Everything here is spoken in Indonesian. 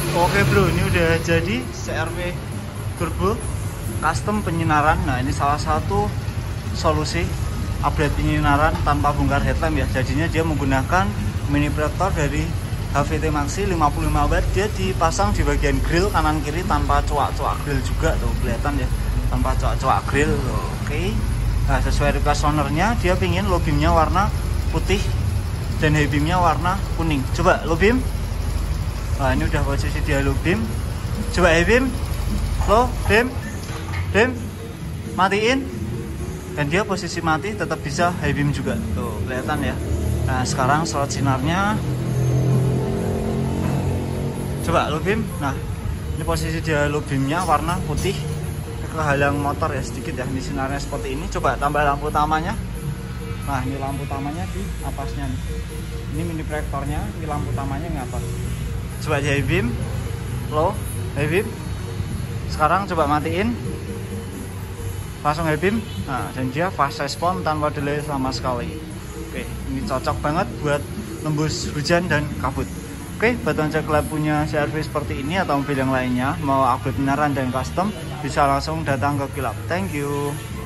Oke bro, ini udah jadi CR-V turbo custom penyinaran. Nah ini salah satu solusi upgrade penyinaran tanpa bongkar headlamp ya. Jadinya dia menggunakan mini protektor dari HVT Maxi 55 watt. Dia dipasang di bagian grill kanan kiri tanpa coak-coak grill juga tuh, kelihatan ya, tanpa coak-coak grill. Oke. Nah sesuai request ownernya, dia pingin low beamnya warna putih dan high beamnya warna kuning. Coba low beam. Nah ini udah posisi dia low beam. Coba high beam, low beam, beam, matiin. Dan dia posisi mati tetap bisa high beam juga. Tuh kelihatan ya. Nah sekarang slot sinarnya. Coba low beam. Nah ini posisi dia low beamnya warna putih, kehalang motor ya sedikit ya. Ini sinarnya seperti ini. Coba tambah lampu utamanya. Nah ini lampu utamanya di atasnya nih. Ini mini proyektornya, ini lampu utamanya ngapas. Coba di high beam, low, high beam. Sekarang coba matiin, langsung high beam. Nah dan dia fast respon tanpa delay sama sekali. Oke, ini cocok banget buat nembus hujan dan kabut. Oke, buat Anda Club punya CR-V seperti ini atau mobil yang lainnya, mau upgrade beneran dan custom, bisa langsung datang ke Kilap. Thank you.